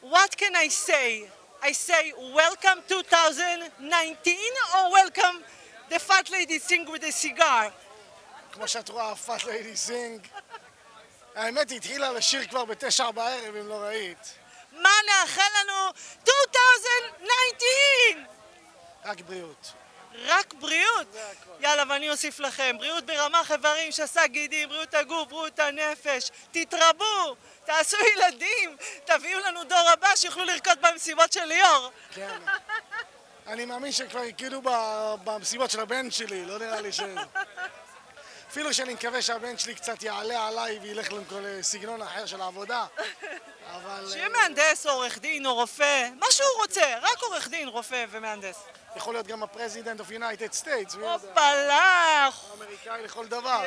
What can I say? I say welcome 2019 or welcome the fat lady sing with a cigar? כמו שאת רואה, פאט ליידי סינג. האמת היא התחילה לשיר כבר ב9 בערב, אם לא ראית. מה נאחל לנו? 2019! רק בריאות. רק בריאות? זה הכל. יאללה, ואני אוסיף לכם. בריאות ברמ"ח איברים, שס"ה גידים, בריאות הגוף, בריאות הנפש. תתרבו, תעשו ילדים, תביאו לנו דור הבא שיוכלו לרקוד במסיבות של ליאור. כן. אני מאמין שכבר הכירו במסיבות של הבן שלי, לא נראה לי ש... אפילו שאני מקווה שהבן שלי קצת יעלה עליי וילך לסגנון אחר של העבודה, אבל... שיהיה מהנדס או עורך דין או רופא, מה שהוא רוצה, רק עורך דין, רופא ומהנדס. יכול להיות גם הפרזידנט of United States. הופלה! אמריקאי לכל דבר.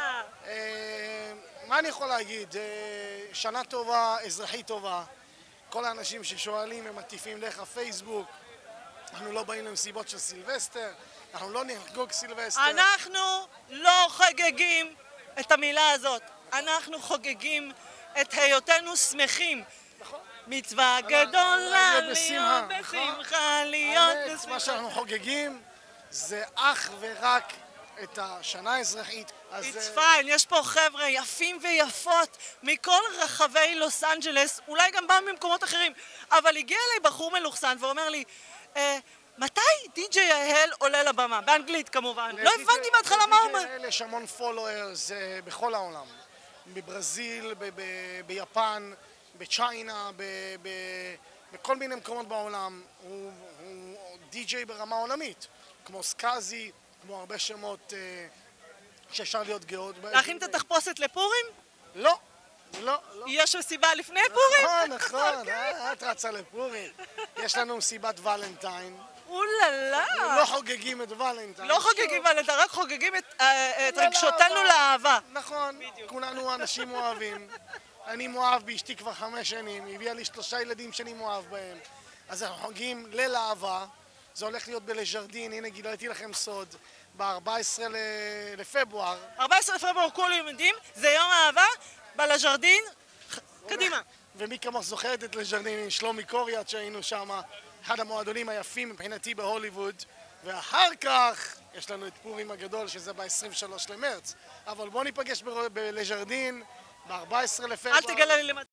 מה אני יכול להגיד? שנה טובה, אזרחית טובה. כל האנשים ששואלים הם מטיפים דרך הפייסבוק. אנחנו לא באים למסיבות של סילבסטר, אנחנו לא נחגוג סילבסטר. אנחנו לא חוגגים את המילה הזאת. אנחנו חוגגים את היותנו שמחים. נכון. מצווה גדולה להיות בשמחה, להיות בשמחה. מה שאנחנו חוגגים זה אך ורק את השנה האזרחית. It's fine, יש פה חבר'ה יפים ויפות מכל רחבי לוס אנג'לס, אולי גם באו ממקומות אחרים, אבל הגיע אליי בחור מלוכסן ואומר לי, מתי די.ג'יי ההל עולה לבמה? באנגלית כמובן. לא הבנתי בהתחלה מה הוא אומר. די.ג'יי ההל יש המון פולוורס בכל העולם. בברזיל, ביפן, בצ'יינה, בכל מיני מקומות בעולם. הוא די.ג'יי ברמה עולמית. כמו סקאזי, כמו הרבה שמות שאפשר להיות גאות. להכין את התחפושת לפורים? לא. לא. יש מסיבה לפני פורים? נכון, את רצה לפורים. יש לנו מסיבת ולנטיין. אוללה. לא חוגגים את ולנטיין. לא חוגגים ולנטיין, רק חוגגים את רגשותנו לאהבה. נכון, כולנו אנשים אוהבים. אני מאוהב באשתי כבר 5 שנים, היא הביאה לי 3 ילדים שאני מאוהב בהם. אז אנחנו חוגגים ליל אהבה. זה הולך להיות בלז'רדין, הנה גיליתי לכם סוד, ב-14 לפברואר. 14 לפברואר כולם יודעים, זה יום אהבה, בלז'רדין, קדימה. ומי כמוך זוכרת את לז'רדין עם שלומי קוריאט שהיינו שם, אחד המועדונים היפים מבחינתי בהוליווד, ואחר כך יש לנו את פורים הגדול שזה ב-23 למרץ. אבל בואו ניפגש בלז'רדין, ב-14 לפברואר. אל תגלה לי למטה.